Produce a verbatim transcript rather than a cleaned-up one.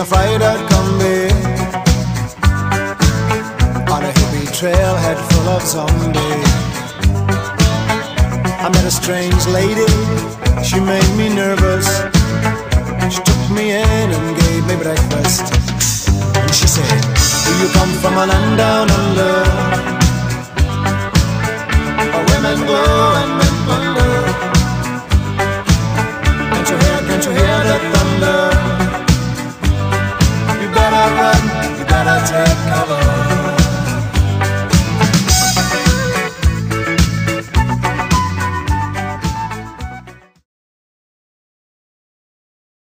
a fight-out combi on a hippie trailhead full of zombies. I met a strange lady, she made me nervous. She took me in and gave me breakfast. And she said, do you come from a land down under, where women go and